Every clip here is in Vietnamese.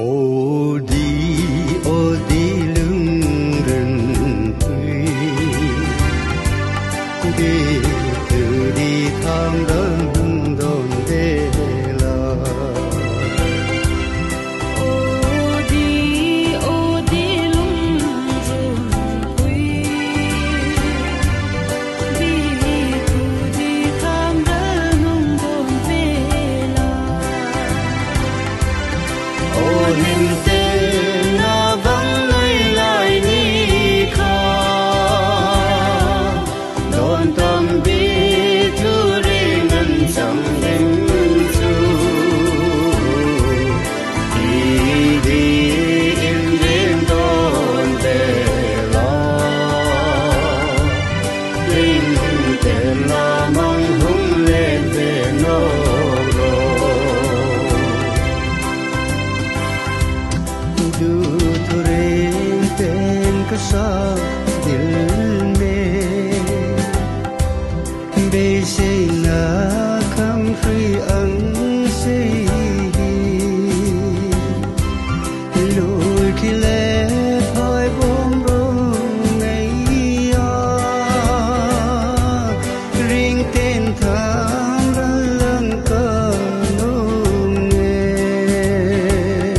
ô đi lưng rừng tươi đi từ đi tham đơn đồn đê la ô đi lưng rừng tươi đi từ đi tham đơn đồn đê la ô hình tên na vắng nơi lại ni kha đồn tâm bi thu đi ngân chẳng đến chu đi in đêm đồn về lo linh tên là mong hung lên về nô sa dil में बेसे ना कम free ang से lối khi lẽ thôi bom rong ngày ring tên tham ra lăng cơ nung nghe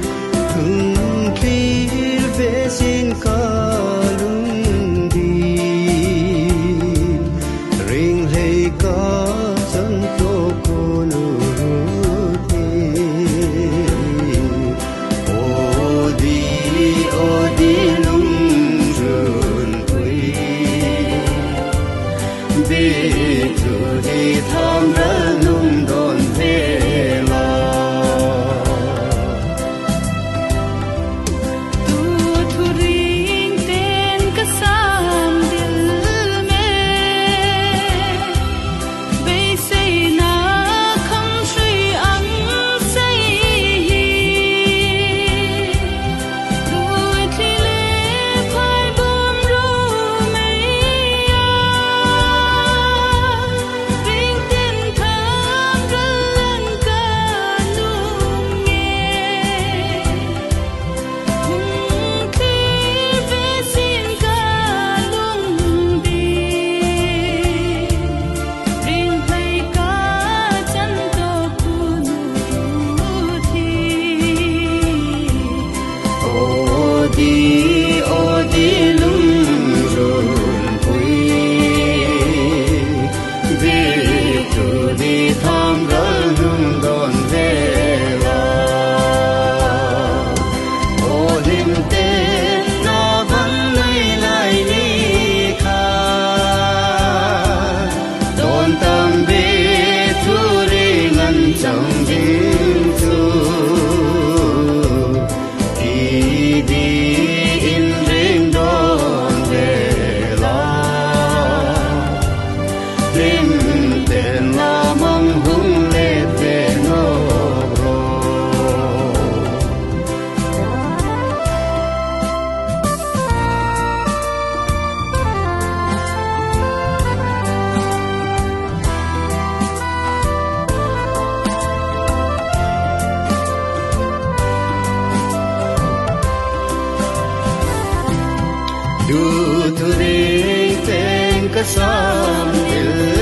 thung khi về xin có du tu ring ten ka sam il